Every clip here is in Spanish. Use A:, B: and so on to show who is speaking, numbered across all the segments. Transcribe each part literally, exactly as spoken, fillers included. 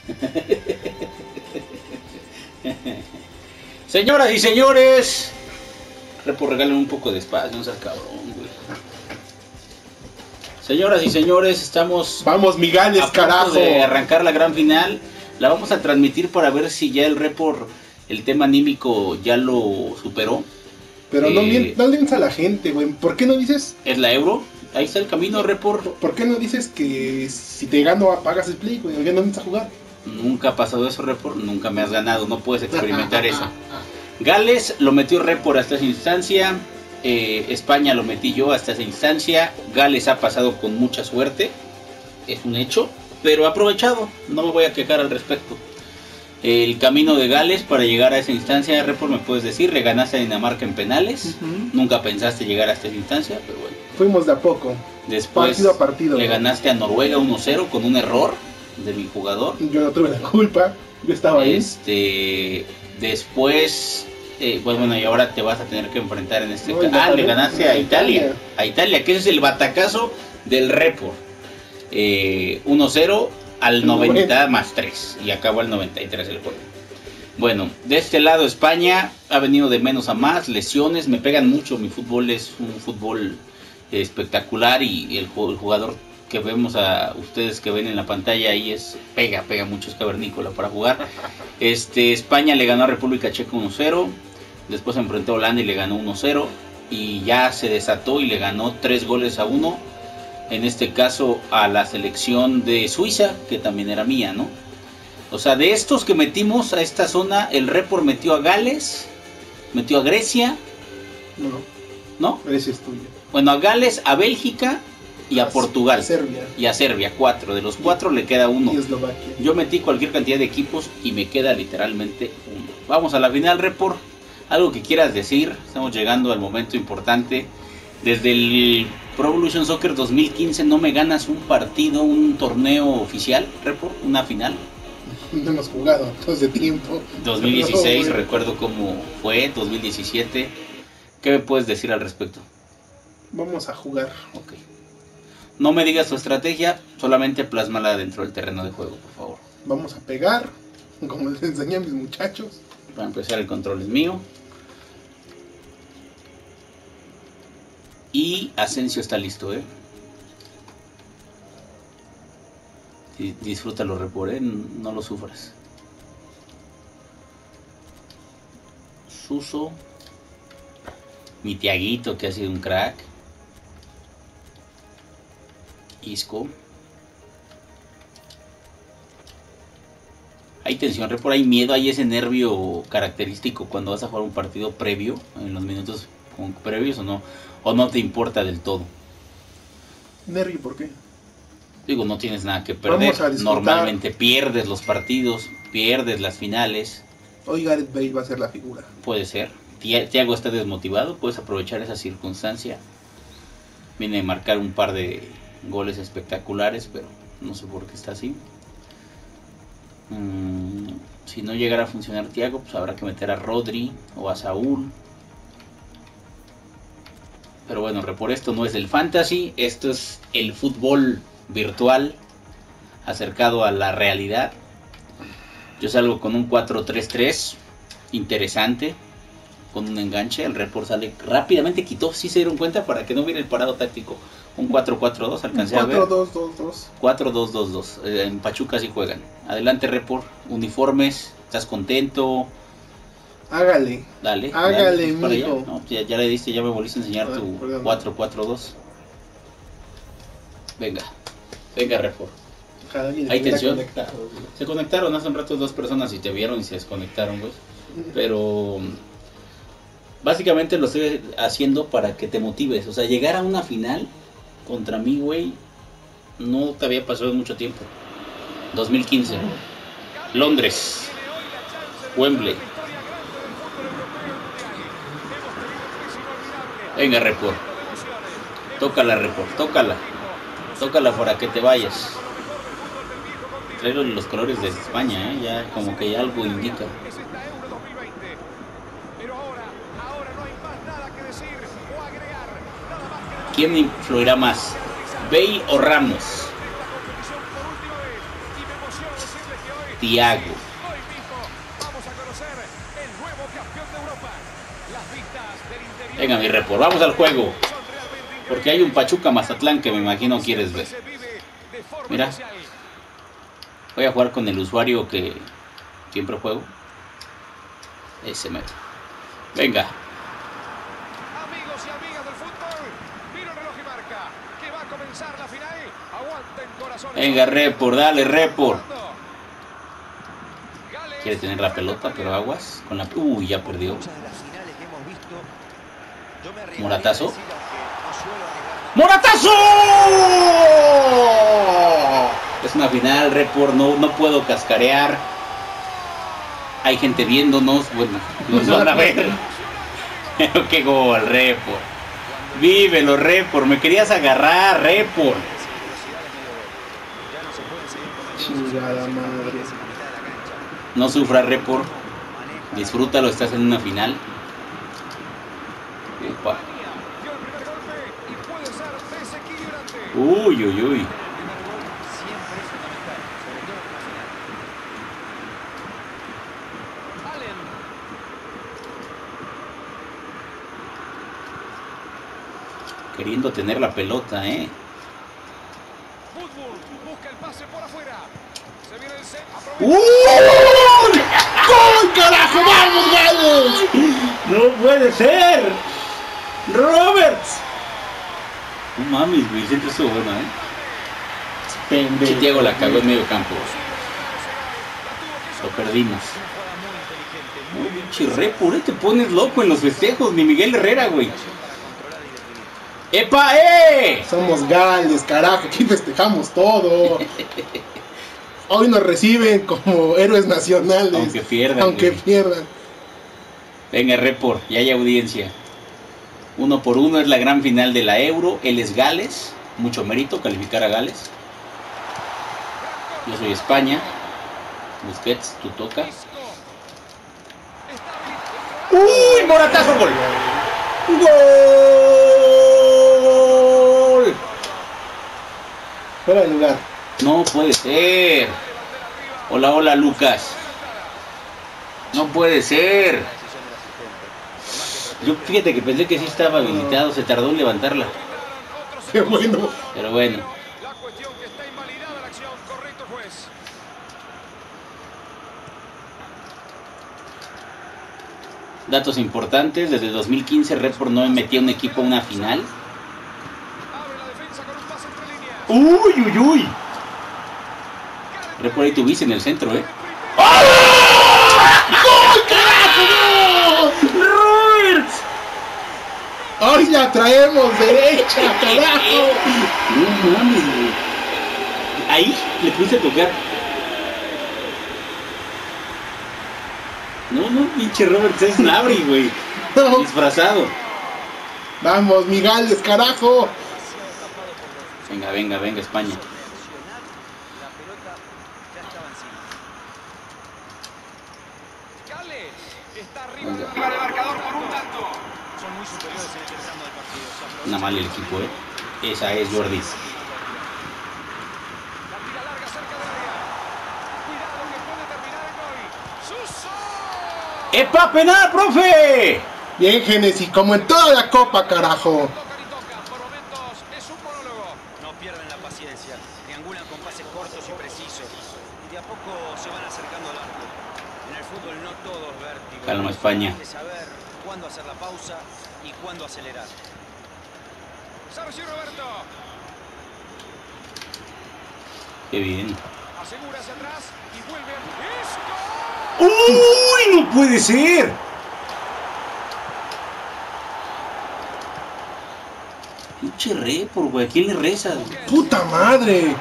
A: Señoras y señores, Repo, regalen un poco de espacio, no seas cabrón, güey. Señoras y señores, estamos
B: Vamos, Migales,
A: a punto
B: carajo.
A: de arrancar la gran final. La vamos a transmitir para ver si ya el Repo, el tema anímico, ya lo superó.
B: Pero
A: eh,
B: no, mien- no lienza a la gente, güey. ¿Por qué no dices?
A: Es la Euro, ahí está el camino, Repo.
B: ¿Por qué no dices que si te gano apagas el play, güey? ¿Por qué no vienes a jugar?
A: Nunca ha pasado eso, Repo, nunca me has ganado, no puedes experimentar eso. Gales lo metió Repo hasta esa instancia. Eh, España lo metí yo hasta esa instancia. Gales ha pasado con mucha suerte, es un hecho, pero aprovechado, no me voy a quejar al respecto. El camino de Gales para llegar a esa instancia, Repo, me puedes decir, le ganaste a Dinamarca en penales,
B: Uh-huh.
A: nunca pensaste llegar hasta esa instancia, pero bueno.
B: Fuimos de a poco.
A: Después
B: Partido a partido,
A: le
B: ¿no?
A: ganaste a Noruega uno cero con un error de mi jugador.
B: Yo no tuve la culpa. Yo estaba ahí.
A: Este, después, eh, pues bueno, y ahora te vas a tener que enfrentar en este
B: No,
A: caso.
B: ya
A: Ah,
B: sabes,
A: le ganaste
B: a
A: a Italia.
B: Italia.
A: A Italia, que ese es el batacazo del Repo. Eh, uno cero al noventa
B: noventa.
A: más tres. Y acabó al noventa y tres el juego. Bueno, de este lado España ha venido de menos a más, lesiones, me pegan mucho, mi fútbol es un fútbol espectacular y el, el jugador que vemos a ustedes que ven en la pantalla ahí es pega, pega mucho, es cavernícola para jugar. Este, España le ganó a República Checa uno cero, después se enfrentó a Holanda y le ganó uno cero y ya se desató y le ganó tres goles a uno, en este caso a la selección de Suiza, que también era mía, ¿no? O sea, de estos que metimos a esta zona, el Report metió a Gales, metió a Grecia,
B: No,
A: ¿no?
B: Grecia es tuya.
A: Bueno, a Gales, a Bélgica y a Portugal.
B: A Serbia.
A: Y a Serbia, cuatro. De los cuatro le queda uno.
B: Y Eslovaquia.
A: Yo metí cualquier cantidad de equipos y me queda literalmente uno. Vamos a la final, Report. Algo que quieras decir, estamos llegando al momento importante. Desde el Pro Evolution Soccer dos mil quince no me ganas un partido, un torneo oficial, Report, una final.
B: No hemos jugado todo ese tiempo.
A: dos mil dieciséis,
B: No, güey.
A: recuerdo cómo fue, dos mil diecisiete. ¿Qué me puedes decir al respecto?
B: Vamos a jugar.
A: Ok. No me digas tu estrategia, solamente plásmala dentro del terreno de juego, por favor.
B: Vamos a pegar, como les enseñé a mis muchachos.
A: Para empezar, el control es mío. Y Asensio está listo, ¿eh? Di- Disfrútalo, Repor, ¿eh? No lo sufras. Suso. Mi Tiaguito, que ha sido un crack. Isco. Hay tensión, Repor, hay miedo, hay ese nervio característico cuando vas a jugar un partido previo, en los minutos como previos, o no, o no te importa del todo.
B: Nervio, ¿por qué?
A: Digo, no tienes nada que
B: Vamos
A: perder.
B: a disfrutar.
A: Normalmente pierdes los partidos, pierdes las finales.
B: Hoy Gareth Bale va a ser la figura.
A: Puede ser. Ti- Thiago está desmotivado, puedes aprovechar esa circunstancia. Viene a marcar un par de goles espectaculares, pero no sé por qué está así. Mm, si no llegara a funcionar Thiago, pues habrá que meter a Rodri o a Saúl. Pero bueno, por esto no es el fantasy, esto es el fútbol virtual acercado a la realidad. Yo salgo con un cuatro tres tres interesante, con un enganche. El report sale rápidamente, quitó, si se dieron cuenta, para que no hubiera el parado táctico. Un cuatro cuatro dos, alcancé a ver.
B: cuatro dos dos dos.
A: cuatro dos dos dos. Eh, en Pachuca sí juegan. Adelante, report. Uniformes, ¿estás contento?
B: Hágale.
A: Dale.
B: Hágale,
A: dale, para allá.
B: mijo.
A: No, ya, ya le diste, ya me volviste a enseñar
B: Ah,
A: tu
B: perdón.
A: cuatro cuatro dos. Venga. Venga, report.
B: Ojalá alguien
A: ¿Hay
B: estuviera
A: tensión?
B: conectado, güey.
A: Se conectaron hace un rato dos personas y te vieron y se desconectaron, güey. Pero básicamente lo estoy haciendo para que te motives. O sea, llegar a una final contra mí, güey, no te había pasado en mucho tiempo. dos mil quince. Londres. Wembley. Venga, report. Tócala, report. Tócala. Tócala para que te vayas. Traigo los colores de España, ¿eh? Ya como que ya algo indica. ¿Quién influirá más? ¿Bale o Ramos? Thiago. Venga, mi report, vamos al juego. Porque hay un Pachuca Mazatlán que me imagino quieres ver. Mira. Voy a jugar con el usuario que siempre juego. Ese mero. Venga.
C: Amigos y amigas del fútbol, mira el reloj y marca que va a comenzar la final. Aguanten corazones.
A: Venga, report, dale, report. Quiere tener la pelota, pero aguas. Con la... Uy, ya perdió. Moratazo. ¡Moratazo! Es una final, report, no, no puedo cascarear. Hay gente viéndonos, bueno, nos van a ver. Pero qué gol, report. Vívelo, report, me querías agarrar, report.
B: Chingada madre.
A: No sufra, report. Disfrútalo, estás en una final. Upa. Uy, uy, uy. Queriendo tener la pelota, eh.
B: ¡Uh! ¡Gol, carajo! ¡Vamos, Gales!
A: ¡No puede ser! ¡Roberts! No mames, güey, siempre estuvo bueno, ¿eh?
B: Pendejo.
A: Thiago la cagó en medio campo. Lo perdimos. Uy, pinche report, ¿eh? Te pones loco en los festejos, ni Miguel Herrera, güey. ¡Epa, eh!
B: Somos Gales, carajo, aquí festejamos todo. Hoy nos reciben como héroes nacionales.
A: Aunque pierdan.
B: Aunque
A: güey.
B: pierdan.
A: Venga, report, ya hay audiencia. Uno por uno es la gran final de la Euro. Él es Gales. Mucho mérito calificar a Gales. Yo soy España. Busquets, tú tocas. ¡Uy! ¡Moratazo! ¡Gol! ¡Gol!
B: Fuera de lugar.
A: No puede ser. Hola, hola, Lucas. No puede ser. Yo fíjate que pensé que sí estaba habilitado. Se tardó en levantarla.
B: Qué bueno.
A: Pero bueno.
C: La cuestión que está invalidada la acción, correcto, juez.
A: Datos importantes. Desde dos mil quince Report no metía un equipo a una final.
C: Abre la defensa con un pase entre líneas.
A: Uy, uy, uy. Report ahí tuviste en el centro, eh.
B: ¡Gol, carajo!
A: ¡Roberts!
B: ¡Hoy la traemos derecha, carajo!
A: No mames, güey. Ahí le puse a tocar. No, no, pinche Roberts es Nabri, güey.
B: No.
A: Disfrazado.
B: Vamos, Migales, carajo.
A: Venga, venga, venga, España.
C: Gales está arriba
A: Venga.
C: del marcador por un tanto. Son muy superiores en este tramo del partido. Se aprovecha.
A: Anda mal el equipo, eh. Esa es Jordi.
C: La tira larga cerca del área. Cuidado que puede terminar en gol. ¡Suso!
A: ¡Epa, penal, profe!
B: Bien, Genesis, como en toda la copa, carajo.
C: Tocan y tocan. Por momentos es un monólogo.
D: No pierden la paciencia, triangulan con pases cortos y precisos. Y de a poco se van acercando al arco. En el fútbol no todo es vértigo.
A: Calma, España.
D: Hay que saber cuándo hacer la pausa y cuándo acelerar.
C: Sergio Roberto.
A: Qué bien.
C: Asegura hacia atrás y vuelve a... ¡Esto!
A: ¡Uy! ¡No puede ser! Pinche Report, güey. ¿A quién le rezas?
B: Puta madre.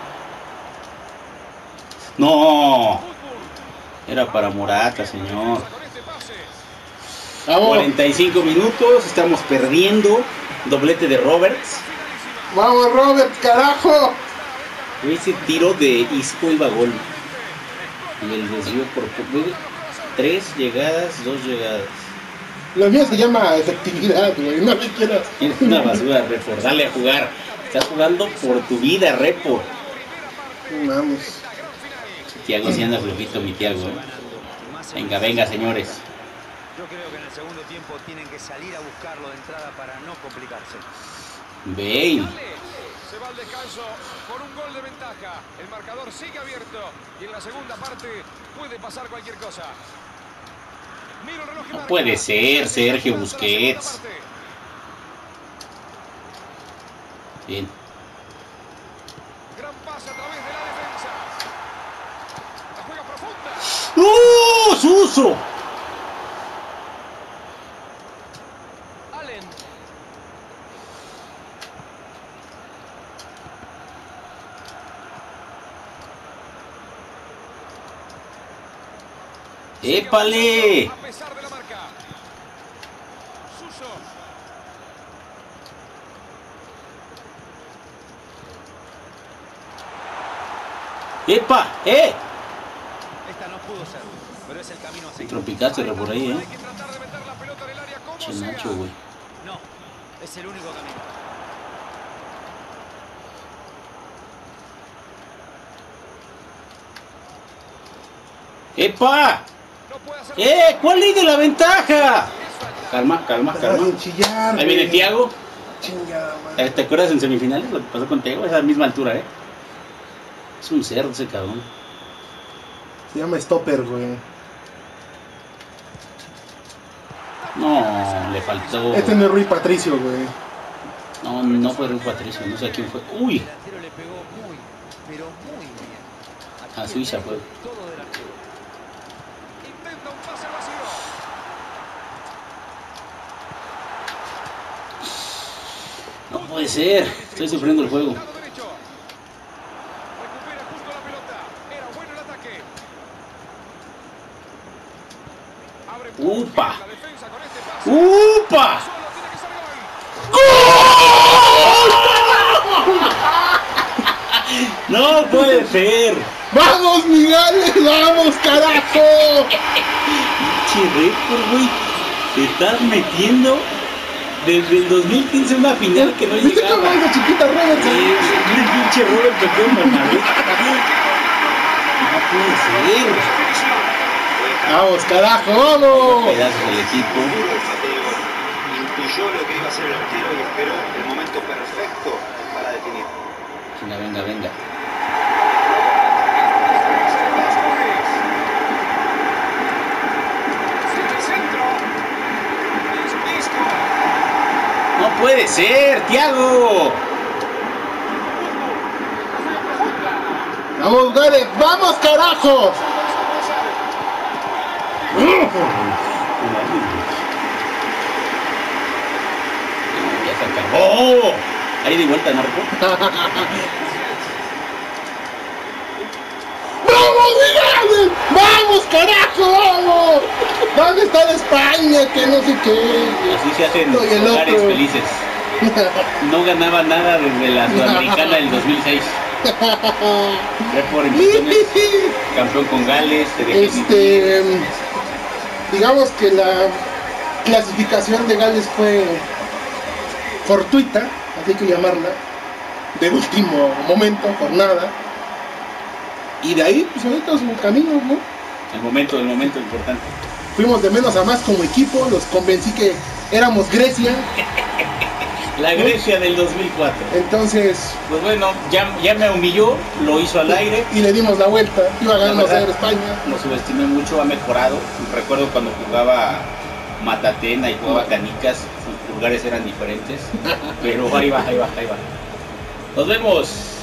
A: No. Era para Morata, señor.
C: Con este pase.
B: Vamos,
A: cuarenta y cinco minutos. Estamos perdiendo. Doblete de Roberts.
B: vamos, Robert, carajo.
A: Ese tiro de Isco iba a gol. Y el desvío por poco. Tres llegadas, dos llegadas.
B: Lo mío se llama efectividad, güey. No le quieras.
A: Es una basura, Report. Dale a jugar. Estás jugando por tu vida, Report.
B: Vamos.
A: Thiago sí anda flojito, mi Thiago. ¿eh? Venga, venga, señores.
D: Yo creo que en el segundo tiempo tienen que salir a buscarlo de entrada para no complicarse.
A: Ven.
C: Se va al descanso con un gol de ventaja. El marcador sigue abierto y en la segunda parte puede pasar cualquier cosa. Miro el reloj y
A: No
C: marca.
A: puede ser, Sergio Busquets. Bien.
C: Gran pase a través de la defensa. La juega profunda.
A: ¡Uh, Suso!
C: Allen.
A: ¡Épale!
C: A pesar de la marca. Suso.
A: ¡Epa! ¡Eh!
D: Esta no pudo ser, pero es el camino a seguir.
A: Tropicaste por ahí,
C: Hay
A: ¿eh?
C: que tratar de meter la pelota en el área como
A: Che,
C: sea.
A: Nacho, güey.
D: No, es el único camino.
A: ¡Epa!
C: No puede hacer
A: ¡Eh! ¿Cuál ley de la ventaja?
C: Es falta.
A: Calma, calma,
B: Estaba
A: calma.
B: sin chillar.
A: Ahí viene
B: güey.
A: Thiago.
B: Chingada madre.
A: Eh, ¿Te acuerdas en semifinales lo que pasó con Thiago? A esa misma altura, ¿eh? Es un cerdo ese cabrón.
B: Se llama Stopper, güey.
A: No, le faltó.
B: Este no es Rui Patricio, güey.
A: No, no fue Rui Patricio, no sé quién fue. ¡Uy!
D: El delantero le pegó muy, pero muy bien. Aquí
A: A Suiza
D: el
A: fue.
D: todo del arquero.
C: Intenta un pase vacío.
A: No puede ser. Estoy sufriendo el juego.
C: Lado derecho. Recupera justo la pelota. Era bueno el ataque. Abre
A: Upa.
C: la defensa con este pase.
A: ¡Upa!
C: Solo tiene que ser gol.
A: No puede ser.
B: ¡Vamos, Miguel! ¡Vamos, carajo!
A: Pinche récord, güey. Te estás metiendo desde el dos mil quince una final que no
B: ¿Viste cómo
A: llegaba.
B: esa chiquita Robert?
A: Sí, el pinche Robert tocó en Bernabé. No puede ser.
B: ¡Vamos, carajo! ¡Vamos!
A: Pedazos del equipo.
E: Intuyó lo que iba a hacer el arquero y esperó el momento perfecto para definir.
A: Venga, venga, venga. No puede ser, Thiago.
B: ¡Vamos, Gareth! ¡Vamos, carajo!
A: Ya se acabó. Ahí de vuelta, Narco.
B: ¡Vamos, Miguel! ¡Vamos, carajo! ¡Vamos! ¿Dónde está la España? Que no sé qué.
A: Así se hacen
B: Soy el
A: hogares
B: otro.
A: felices. No ganaba nada desde la Sudamericana del dos mil seis. Récord en posiciones, campeón con Gales.
B: Este, digamos que la clasificación de Gales fue fortuita, así hay que llamarla, de último momento, jornada. Y de ahí, pues ahorita su camino, ¿no?
A: El momento, el momento importante.
B: Fuimos de menos a más como equipo, los convencí que éramos Grecia,
A: La Grecia del dos mil cuatro.
B: entonces,
A: Pues bueno, ya, ya me humilló, lo hizo al aire.
B: y le dimos la vuelta, iba a
A: La
B: ganarnos a
A: verdad,
B: España.
A: Lo subestimé mucho, ha mejorado. Recuerdo cuando jugaba Matatena y jugaba Canicas, sus lugares eran diferentes. Pero ahí va, ahí va, ahí va. Nos vemos.